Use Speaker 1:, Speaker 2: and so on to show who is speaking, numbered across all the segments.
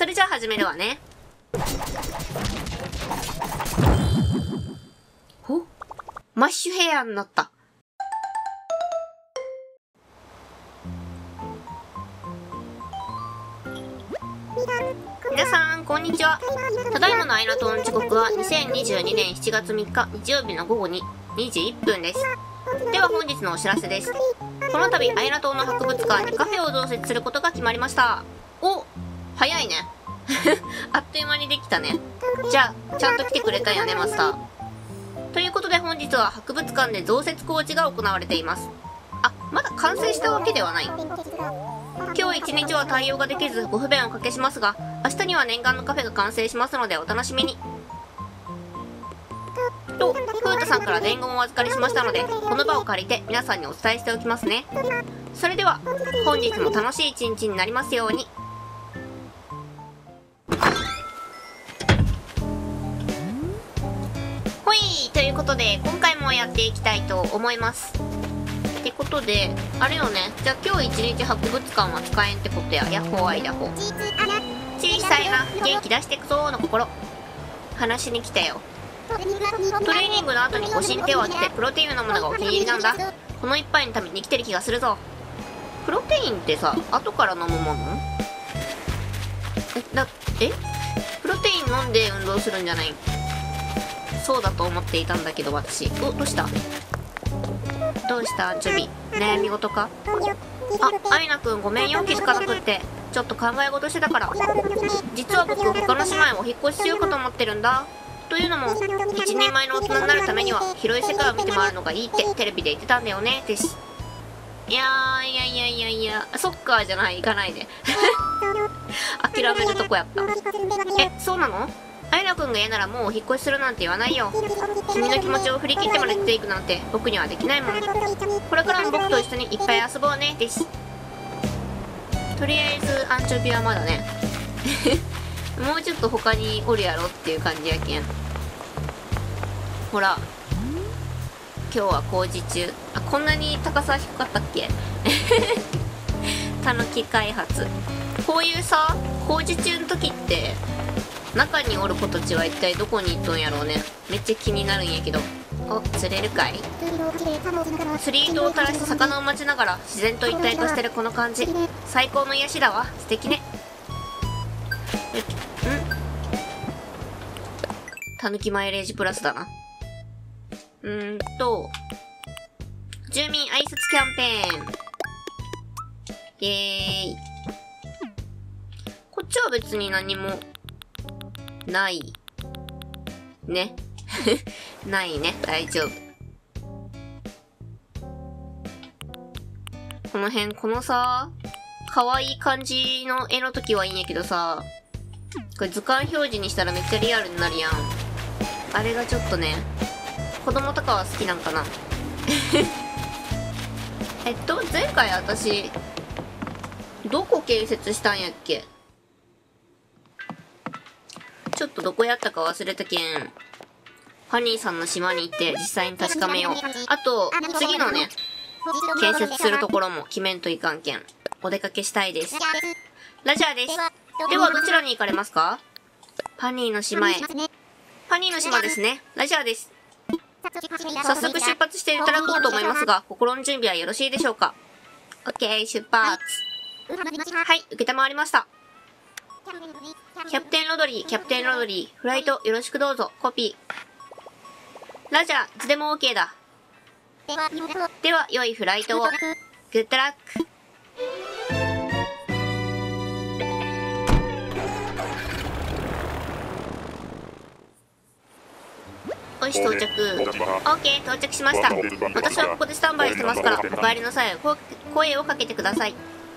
Speaker 1: それじゃあ始めるわね。ほ、マッシュヘアになった。皆さん、こんにちは。ただいまのアイナ島の時刻は2022年7月3日日曜日の午後2時1分です。では本日のお知らせです。この度、アイナ島の博物館にカフェを増設することが決まりました。お、早いね。あっという間にできたね。じゃあ、ちゃんと来てくれたんやね、マスター。ということで本日は博物館で増設工事が行われています。あ、まだ完成したわけではない。今日一日は対応ができずご不便をおかけしますが、明日には念願のカフェが完成しますのでお楽しみに。と、風太さんから伝言をお預かりしましたので、この場を借りて皆さんにお伝えしておきますね。それでは、本日も楽しい一日になりますように。ほい、ということで、今回もやっていきたいと思います。ってことで、あれよね。じゃあ今日一日博物館は使えんってことや。ヤッホーアイダホ。小さいな、元気出してくぞーの心。話しに来たよ。トレーニングの後に腰に手を当ててプロテインを飲むのがお気に入りなんだ。この一杯のために生きてる気がするぞ。プロテインってさ、後から飲むもの？プロテイン飲んで運動するんじゃない？そうだと思っていたんだけど私。お、どうした？どうしたジュビ、悩み事か？あ、アイナくんごめんよ、気づかなくって。ちょっと考え事してたから。実は僕、他の姉妹をお引っ越ししようかと思ってるんだ。というのも、一人前の大人になるためには、広い世界を見て回るのがいいってテレビで言ってたんだよね、です。いや、そっかじゃない、行かないで。諦めるとこやった。え、そうなの？アイナくんが嫌ならもうお引っ越しするなんて言わないよ。君の気持ちを振り切ってまで出ていくなんて僕にはできないもん。これからも僕と一緒にいっぱい遊ぼうね、です。とりあえずアンチョビはまだね。もうちょっと他におるやろっていう感じやけん。ほら。今日は工事中。あ、こんなに高さ低かったっけ？たぬき開発。こういうさ、工事中の時って、中におる子たちは一体どこに行っとんやろうね。めっちゃ気になるんやけど。お、釣れるかい？釣り糸を垂らして魚を待ちながら自然と一体化してるこの感じ。最高の癒しだわ。素敵ね。たぬきマイレージプラスだな。住民挨拶キャンペーン。イエーイ。こっちは別に何もない。ね。ないね。大丈夫。この辺、このさ、可愛い感じの絵の時はいいんやけどさ、これ図鑑表示にしたらめっちゃリアルになるやん。あれがちょっとね、子供とかは好きなんかな。前回私、どこ建設したんやっけ？ちょっとどこやったか忘れたけん、ハニーさんの島に行って実際に確かめよう。あと、次のね、建設するところも決めんといかんけん、お出かけしたいです。ラジャーです。ではどちらに行かれますか？ハニーの島へ。ハニーの島ですね。ラジャーです。早速出発していただこうと思いますが、心の準備はよろしいでしょうか？オッケー、出発。はい、受けたまわりました。キャプテンロドリー、フライトよろしくどうぞ、コピー。ラジャー、いつでも OK だ。では、良いフライトを。グッドラック。よし、到着。OK、到着しました。私はここでスタンバイしてますから、お帰りの際は声をかけてください。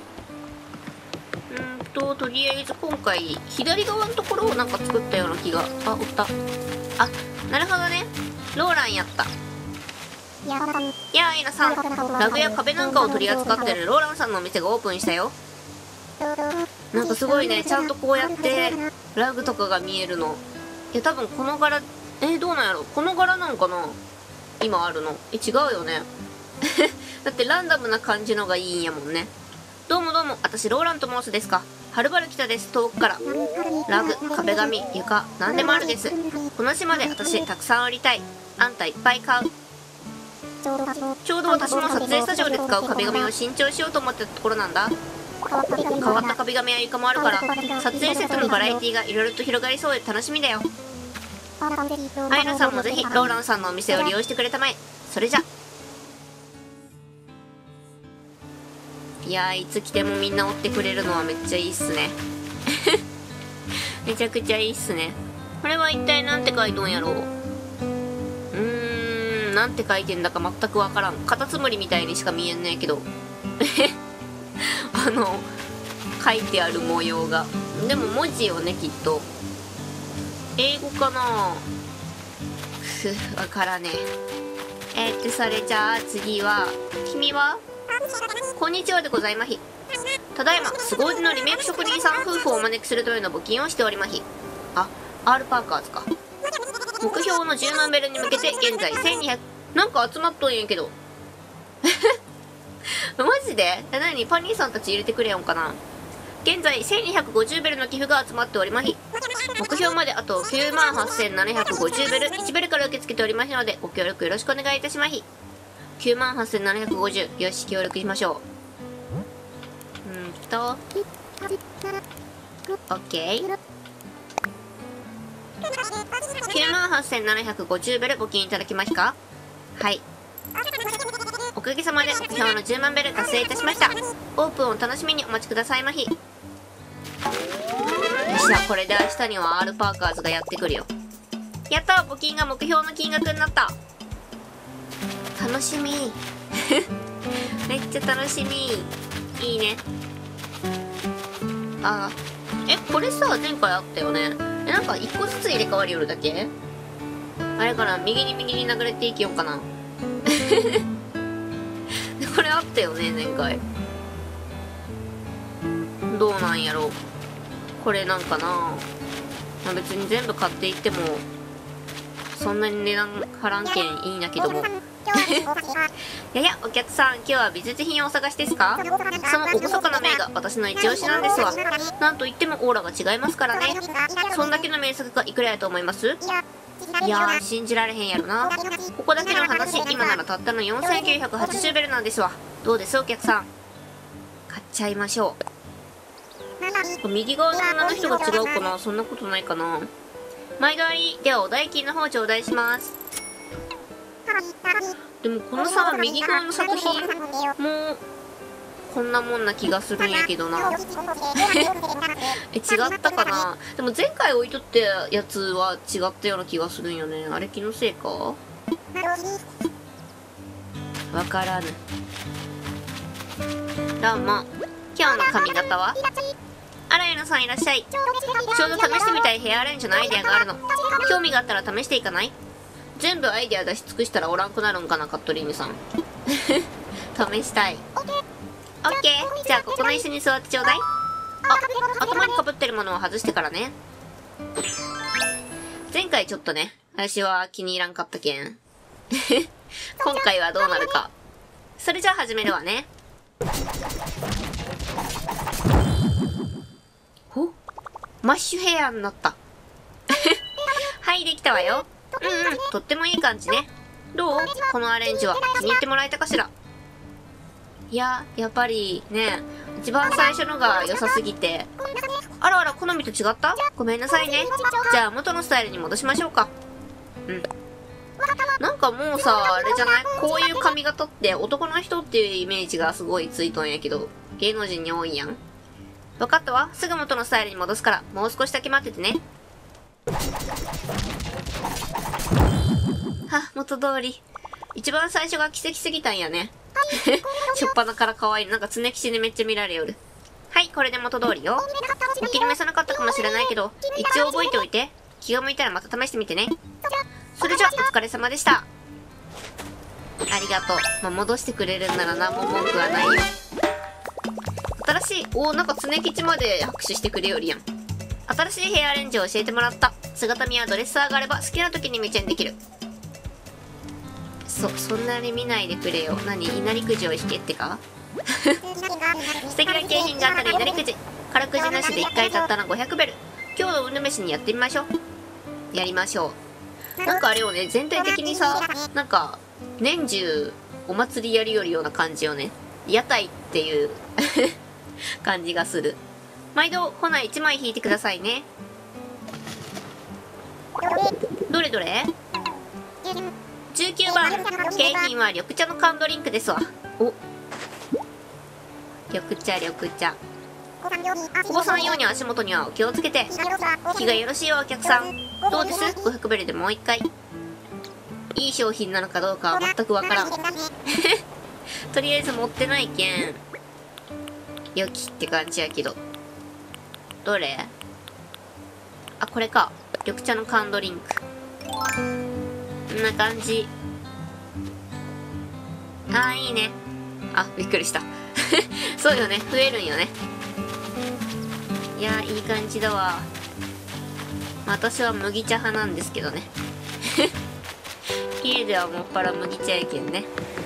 Speaker 1: とりあえず今回、左側のところをなんか作ったような気が。あ、おった。あ、なるほどね。ローランやった。やあ、エイナさん。ラグや壁なんかを取り扱ってるローランさんのお店がオープンしたよ。なんかすごいね、ちゃんとこうやって、ラグとかが見えるの。いや、多分この柄、どうなんやろ？この柄なんかな？今あるの。違うよね。だってランダムな感じのがいいんやもんね。どうも、私ローランと申すですか。 はるばる来たです。遠くから。ラグ、壁紙、床、何でもあるです。この島で私たくさん売りたい。あんたいっぱい買う。ちょうど私も撮影スタジオで使う壁紙を新調しようと思ってたところなんだ。変わった壁紙や床もあるから、撮影セットのバラエティがいろいろと広がりそうで楽しみだよ。アイナさんもぜひローランさんのお店を利用してくれたまえ。それじゃ。いやー、いつ来てもみんな追ってくれるのはめっちゃいいっすね。めちゃくちゃいいっすね。これは一体なんて書いとんやろう。なんて書いてんだか全くわからん。カタツムリみたいにしか見えんねえけど。書いてある模様が。でも文字よね、きっと。英語かな。わからねえ。それじゃあ次は、君は？こんにちはでございまひ。ただいま、凄腕のリメイク職人さん夫婦をお招きするための募金をしておりまひ。あ、R パーカーズか。目標の10万ベルに向けて現在1200、なんか集まっとんやけど。マジで？何？パニーさんたち入れてくれよんかな。現在1250ベルの寄付が集まっておりまひ。目標まであと 98,750 ベル、1ベルから受け付けておりますので、ご協力よろしくお願いいたしまひ。98,750。よし、協力しましょう。OK。98,750 ベル募金いただきましたか？はい。おかげさまで目標の10万ベル達成いたしました。オープンを楽しみにお待ちくださいまひ。よっしゃ、これで明日には R パーカーズがやってくるよ。やった！募金が目標の金額になった。楽しみ。めっちゃ楽しみ。いいね。あー、これさ、前回あったよね。なんか1個ずつ入れ替わりよるだけ？あれかな、右に流れていきようかな。これあったよね、前回。どうなんやろう。これなんかな。まあ、別に全部買っていっても、そんなに値段張らんけんいいんだけども。やや、お客さん、今日は美術品をお探しですか？その厳かな名が私の一押しなんですわ。なんといってもオーラが違いますからね。そんだけの名作がいくらやと思います？いやー、信じられへんやろな。ここだけの話、今ならたったの4980ベルなんですわ。どうですお客さん。買っちゃいましょう。右側の女の人が違うかな？そんなことないかな。前代わり、ではお代金の方頂戴します。でもこのさ、右側の作品もこんなもんな気がするんやけどな。違ったかな。でも前回置いとったやつは違ったような気がするんよね。あれ気のせいか？わからぬ。どうも。今日の髪型は？あらゆのさんいらっしゃい。ちょうど試してみたいヘアアレンジのアイデアがあるの。興味があったら試していかない？全部アイデア出し尽くしたらおらんくなるんかな、カットリーヌさん。試したい。オッケー。じゃあここの椅子に座ってちょうだい。あ、頭にかぶってるものを外してからね。前回ちょっとね、私は気に入らんかったけん。今回はどうなるか。それじゃあ始めるわね。ほ？マッシュヘアになった。はい、できたわよ。とってもいい感じね。どう？このアレンジは気に入ってもらえたかしら？いや、やっぱりね、一番最初のが良さすぎて。あらあら、好みと違った？ごめんなさいね。じゃあ元のスタイルに戻しましょうか。なんかもうさ、あれじゃない？こういう髪型って男の人っていうイメージがすごいついとんやけど、芸能人に多いやん。わかったわ。すぐ元のスタイルに戻すから、もう少しだけ待っててね。は、元通り。一番最初が奇跡すぎたんやね。しょっぱなから可愛い。なんか常吉でめっちゃ見られよる。はい、これで元通りよ。お気に召さなかったかもしれないけど、一応覚えておいて。気が向いたらまた試してみてね。それじゃ、お疲れ様でした。ありがとう。まあ、戻してくれるんなら何も文句はないよ。新しい、なんか常吉まで拍手してくれよりやん。新しいヘアアレンジを教えてもらった。姿見やドレッサーがあれば好きな時にめちゃにできる。そんなに見ないでくれよ。何？稲荷くじを引けってか？素敵な景品があったら稲荷くじ。 空くじなしで1回たったら500ベル。今日の運試しにやってみましょう。やりましょう。なんかあれよね、全体的にさ、なんか年中お祭りやりよるような感じよね。屋台っていう感じがする。毎度ほな1枚引いてくださいね。どれどれ？19番、景品は緑茶の缶ドリンクですわ。お、緑茶緑茶。お子さん用に足元にはお気をつけて。気がよろしいよお客さん。どうです？ 500 ベルでもう一回。いい商品なのかどうかは全くわからん。とりあえず持ってないけん良きって感じやけど。どれ？あ、これか。緑茶の缶ドリンク。こんな感じ。あー、いいね。あ、びっくりした。そうよね、増えるんよね。いやー、いい感じだわ。私は麦茶派なんですけどね。家ではもっぱら麦茶やけんね。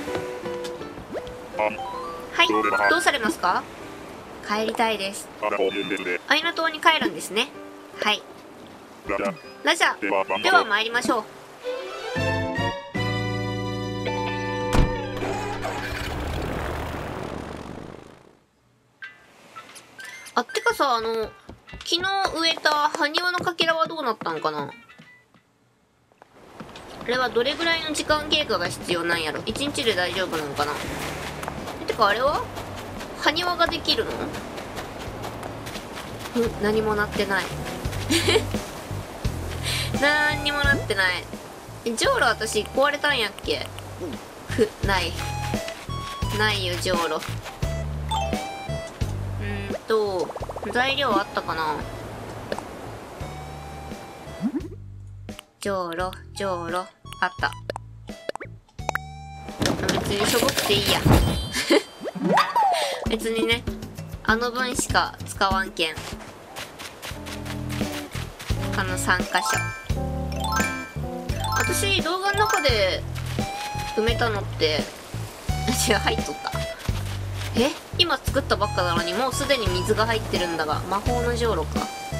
Speaker 1: はい、どうされますか？帰りたいです。アイナ島に帰るんですね。はい。ラジャー。では参りましょう。あ、ってかさ、昨日植えた埴輪のかけらはどうなったんかな？あれはどれぐらいの時間経過が必要なんやろ？ 1 日で大丈夫なのかな？てかあれは埴輪ができるの？何もなってない。何にもなってない。ジョウロ私壊れたんやっけ？ないよジョウロ。材料あったかな？ジョウロあった。別にしょぼくていいや。別にね、あの分しか使わんけん。3箇所。私動画の中で埋めたのって違う、入っとった。今作ったばっかなのにもうすでに水が入ってるんだが、魔法のじょうろか。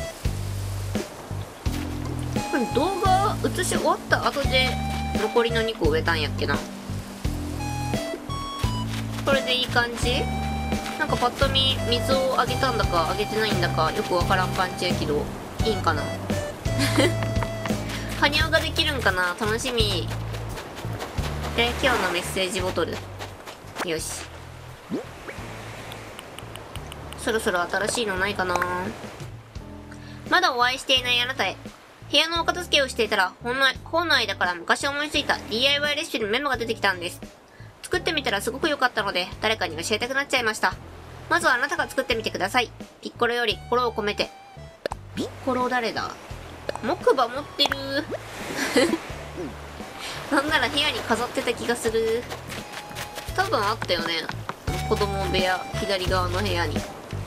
Speaker 1: これ動画映し終わった後で残りの2個植えたんやっけな。これでいい感じ？なんかパッと見水をあげたんだかあげてないんだかよくわからん感じやけど、いいんかな。埴輪ができるんかな、楽しみ。で、今日のメッセージボトル。よし。そろそろ新しいのないかな。まだお会いしていないあなたへ。部屋のお片付けをしていたら、本の間から昔思いついた DIY レシピのメモが出てきたんです。作ってみたらすごく良かったので、誰かに教えたくなっちゃいました。まずはあなたが作ってみてください。ピッコロより心を込めて。ピッコロ誰だ？木馬持ってる。なんなら部屋に飾ってた気がする。多分あったよね。子供部屋、左側の部屋に。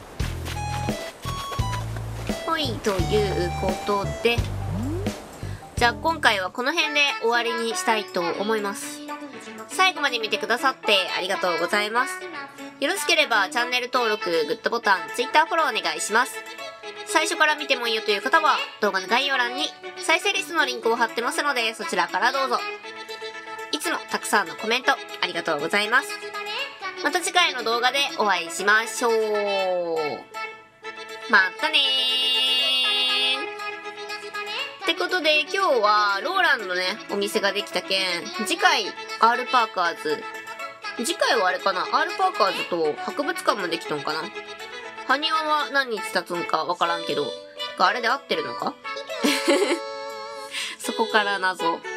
Speaker 1: はい、ということで。じゃあ今回はこの辺で終わりにしたいと思います。最後まで見てくださってありがとうございます。よろしければチャンネル登録、グッドボタン、Twitter フォローお願いします。最初から見てもいいよという方は動画の概要欄に再生リストのリンクを貼ってますので、そちらからどうぞ。いつもたくさんのコメントありがとうございます。また次回の動画でお会いしましょう。またねー。ってことで今日はローランのね、お店ができたけん、次回 R パーカーズ。次回はあれかな、 R パーカーズと博物館もできとんかな。埴輪は何日経つんかわからんけど、あれで合ってるのか。そこから謎。